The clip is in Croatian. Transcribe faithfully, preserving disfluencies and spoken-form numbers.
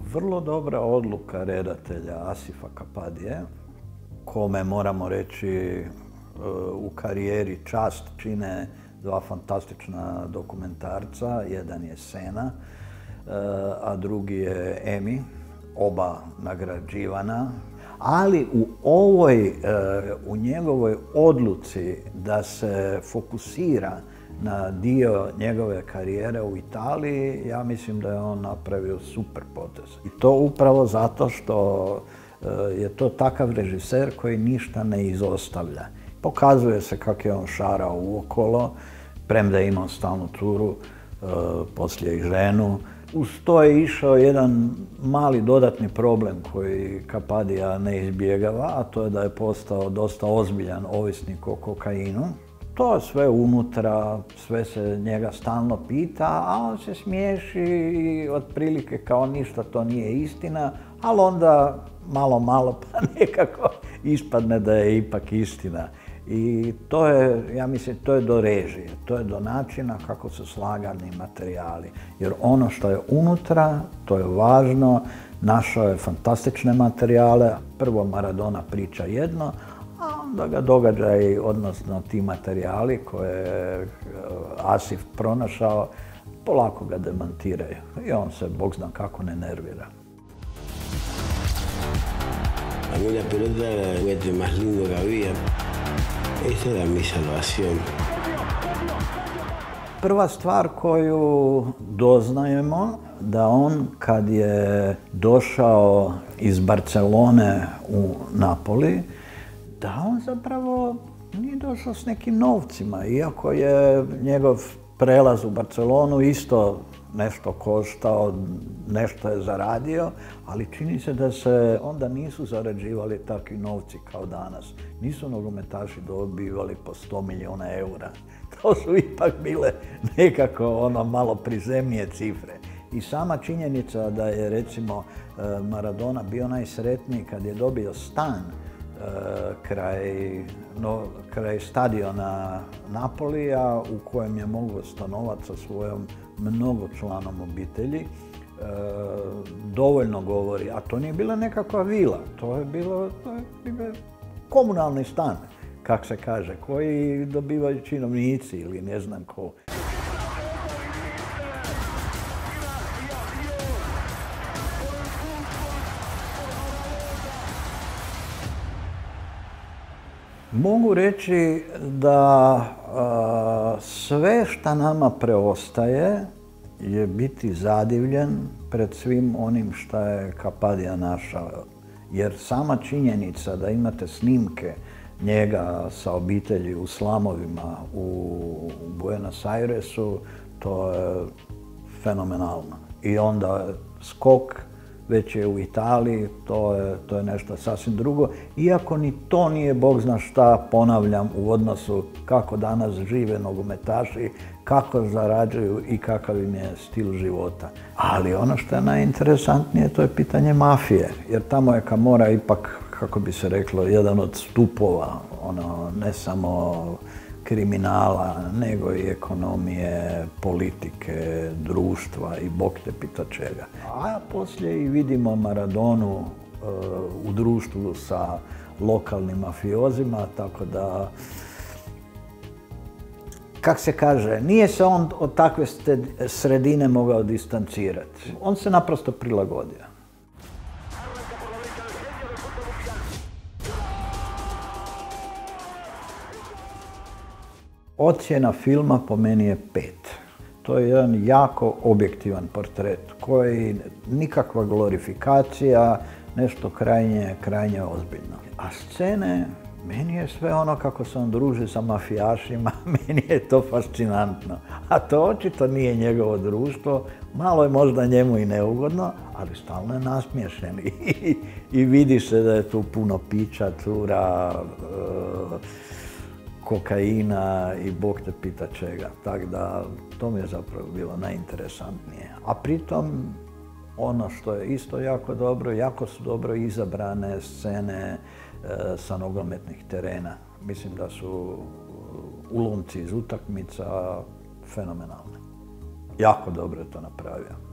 vrlo dobra odluka redatelja Asifa Kapadije, kome moramo reći u karijeri čast čine dva fantastična dokumentarca. Jedan je Sena, a drugi je Emmy, oba nagrađivana. Ali u ovoj, u njegovoj odluci da se fokusira na dio njegove karijere u Italiji, ja mislim da je on napravio super potez. I to upravo zato što je to takav režiser koji ništa ne izostavlja. Pokazuje se kako je on šarao uokolo, premda je imao stalnu turu, poslije i ženu. Uz to je išao jedan mali dodatni problem koji Kapadija ne izbjegava, a to je da je postao dosta ozbiljan ovisnik o kokainu. To je sve unutra, sve se njega stalno pita, a on se smiješi i otprilike kao ništa to nije istina, ali onda malo, malo pa nekako ispadne da je ipak istina. I to je, ja mislim, to je do režije, to je do načina kako su slagani materijali. Jer ono što je unutra, to je važno, našao je fantastične materijale. Prvo Maradona priča jedno, a onda ga događaji, odnosno ti materijali koje je Asif pronašao, polako ga demantiraju. I on se, bog zna kako, ne nervira. A mí la pelota era el juguete más lindo que había. Esa era mi salvación. Prva stvar koju doznajemo, da on kad je došao iz Barcelone u Napoli, da on zapravo nije došao s nekim novcima, iako je njegov prelaz u Barcelonu isto nešto koštao, nešto je zaradio, ali čini se da se onda nisu zarađivali takvi novci kao danas. Nisu nogometaši dobivali po sto milijuna eura. To su ipak bile nekako ono malo prizemnije cifre. I sama činjenica da je recimo Maradona bio najsretniji kad je dobio stan kraj, no, kraj stadiona Napolija u kojem je mogao stanovati sa svojom mnogočlanom obitelji, e, dovoljno govori. A to nije bila nekakva vila, to je bilo, to je bilo komunalni stan, kak se kaže, koji dobivaju činovnici ili ne znam ko. Mogu reći da a, sve što nama preostaje je biti zadivljen pred svim onim što je Kapadija našao. Jer sama činjenica da imate snimke njega sa obitelji u slamovima u Buenos Airesu, to je fenomenalno. I onda skok već je u Italiji, to je, to je nešto sasvim drugo. Iako ni to nije bog zna šta, ponavljam, u odnosu kako danas žive nogometaši, kako zarađuju i kakav im je stil života. Ali ono što je najinteresantnije, to je pitanje mafije. Jer tamo je Camorra ipak, kako bi se reklo, jedan od stupova, ono, ne samo kriminala, nego i ekonomije, politike, društva i bog te pita čega. A poslije i vidimo Maradonu uh, u društvu sa lokalnim mafiozima, tako da, kak se kaže, nije se on od takve sredine mogao distancirati. On se naprosto prilagodio. Ocjena filma po meni je pet. To je jedan jako objektivan portret koji nikakva glorifikacija, nešto krajnje, krajnje ozbiljno. A scene, meni je sve ono kako se on druži sa mafijašima, meni je to fascinantno. A to očito nije njegovo društvo, malo je možda njemu i neugodno, ali stalno je nasmiješen i, i vidi se da je tu puno pića, cura, uh, kokaina i bog te pita čega. Tako da, to mi je zapravo bilo najinteresantnije. A pritom, ono što je isto jako dobro, jako su dobro izabrane scene e, sa nogometnih terena. Mislim da su ulomci iz utakmica fenomenalne. Jako dobro je to napravio.